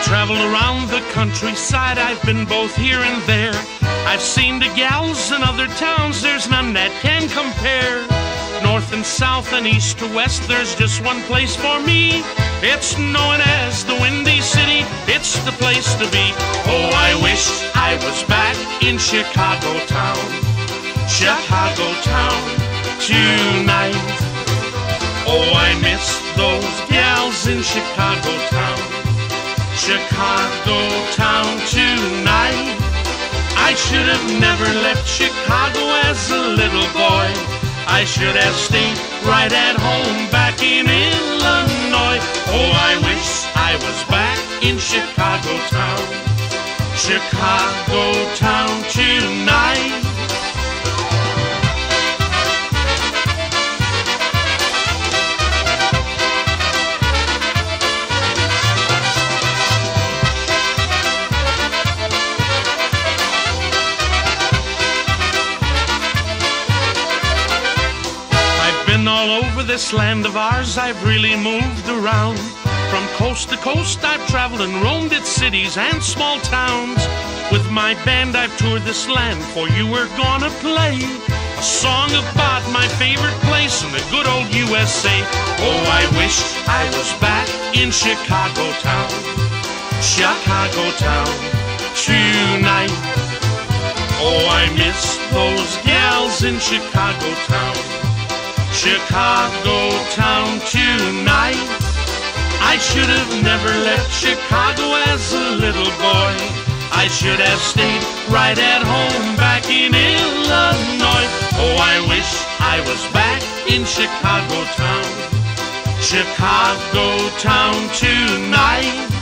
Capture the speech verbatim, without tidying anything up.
Traveled around the countryside, I've been both here and there. I've seen the gals in other towns, there's none that can compare. North and south and east to west, there's just one place for me. It's known as the Windy City, it's the place to be. Oh, I wish I was back in Chicago town, Chicago town tonight. Oh, I miss those gals in Chicago town, Chicago town tonight. I should have never left Chicago as a little boy. I should have stayed right at home back in Illinois. Oh, I wish I was back in Chicago town, Chicago town tonight. All over this land of ours, I've really moved around. From coast to coast, I've traveled and roamed its cities and small towns. With my band, I've toured this land, for you were gonna play a song about my favorite place in the good old U S A. Oh, I wish I was back in Chicago town, Chicago town tonight. Oh, I miss those gals in Chicago town, Chicago town tonight. I should have never left Chicago as a little boy. I should have stayed right at home back in Illinois. Oh, I wish I was back in Chicago town, Chicago town tonight.